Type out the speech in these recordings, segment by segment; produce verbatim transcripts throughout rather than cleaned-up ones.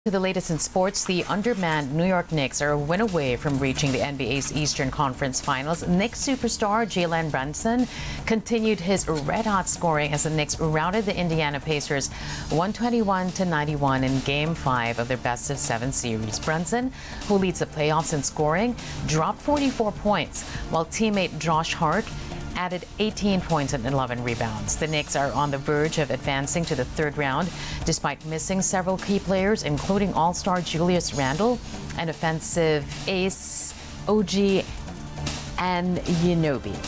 To the latest in sports, the undermanned New York Knicks are a win away from reaching the N B A's Eastern Conference Finals. Knicks superstar Jalen Brunson continued his red-hot scoring as the Knicks routed the Indiana Pacers one twenty-one to ninety-one in Game five of their best-of-seven series. Brunson, who leads the playoffs in scoring, dropped forty-four points, while teammate Josh Hart added eighteen points and eleven rebounds. The Knicks are on the verge of advancing to the third round despite missing several key players, including all-star Julius Randle and offensive ace O G Anunoby.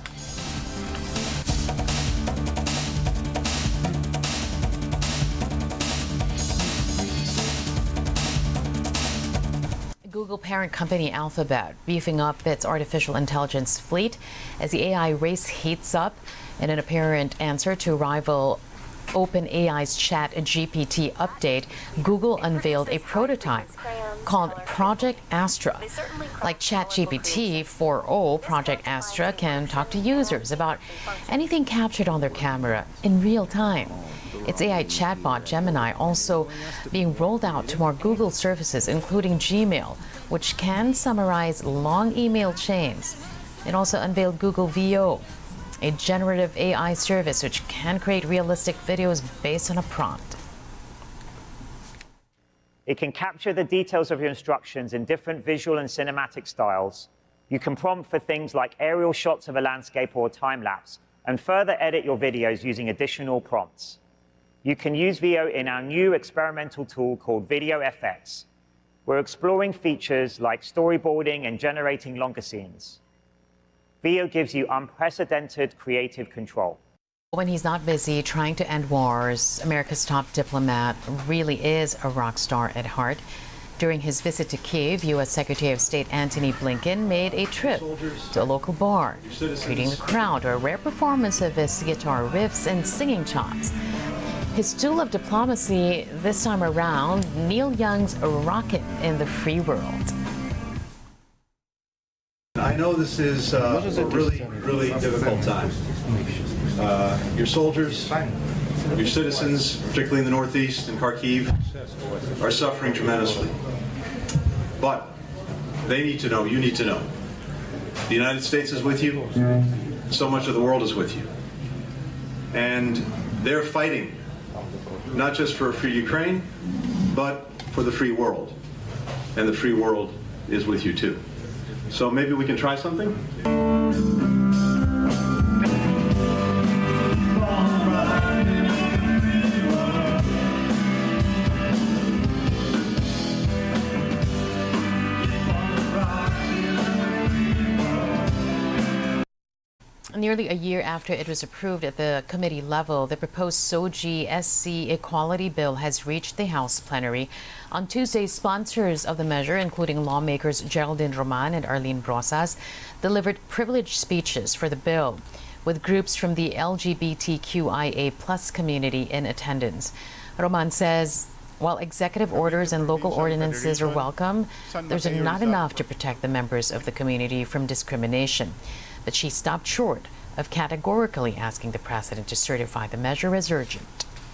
Google parent company Alphabet beefing up its artificial intelligence fleet as the A I race heats up. In an apparent answer to rival OpenAI's Chat G P T update, Google unveiled a prototype called Project Astra. Like Chat G P T four point oh, Project Astra can talk to users about anything captured on their camera in real time. Its A I chatbot Gemini also being rolled out to more Google services, including Gmail, which can summarize long email chains. It also unveiled Google V O, a generative A I service which can create realistic videos based on a prompt. It can capture the details of your instructions in different visual and cinematic styles. You can prompt for things like aerial shots of a landscape or a time lapse, and further edit your videos using additional prompts. You can use V O in our new experimental tool called Video F X. We're exploring features like storyboarding and generating longer scenes. V O gives you unprecedented creative control. When he's not busy trying to end wars, America's top diplomat really is a rock star at heart. During his visit to Kyiv, U S Secretary of State Antony Blinken made a trip to a local bar, treating the crowd to a rare performance of his guitar riffs and singing chops. His tool of diplomacy this time around, Neil Young's Rocket in the Free World. I know this is uh, a really, really difficult time. Uh, your soldiers, your citizens, particularly in the Northeast and Kharkiv, are suffering tremendously. But they need to know, you need to know. The United States is with you. So much of the world is with you. And they're fighting, not just for free Ukraine, but for the free world. And the free world is with you too. So maybe we can try something? Nearly a year after it was approved at the committee level, the proposed S O G I S C equality bill has reached the House plenary. On Tuesday, sponsors of the measure, including lawmakers Geraldine Roman and Arlene Brosas, delivered privileged speeches for the bill, with groups from the L G B T Q I A plus community in attendance. Roman says while executive orders and local ordinances are welcome, there's not enough to protect the members of the community from discrimination. But she stopped short of categorically asking the president to certify the measure as urgent.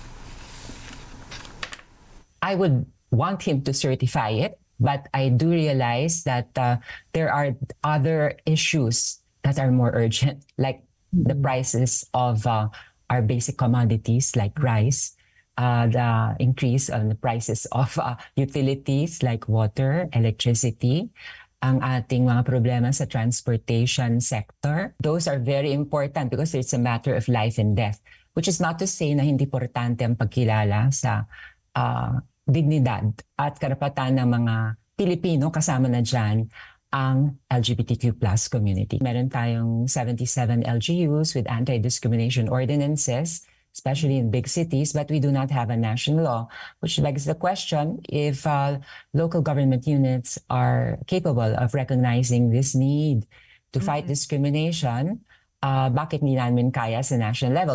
I would want him to certify it, but I do realize that uh, there are other issues that are more urgent, like mm-hmm. the prices of uh, our basic commodities like rice, uh, the increase on the prices of uh, utilities like water, electricity, ang ating mga problema sa transportation sector. Those are very important because it's a matter of life and death, which is not to say na hindi importante ang pagkilala sa uh, dignidad at karapatan ng mga Pilipino, kasama na dyan ang L G B T Q plus community. Meron tayong seventy-seven L G Us with anti-discrimination ordinances, especially in big cities, but we do not have a national law, which begs the question if uh, local government units are capable of recognizing this need to mm-hmm. fight discrimination, uh, bakit hindi namin kaya sa national level?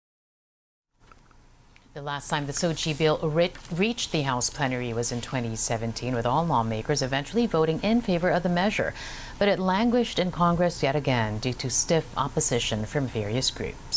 The last time the S O G I bill re reached the House plenary was in twenty seventeen, with all lawmakers eventually voting in favor of the measure. But it languished in Congress yet again due to stiff opposition from various groups.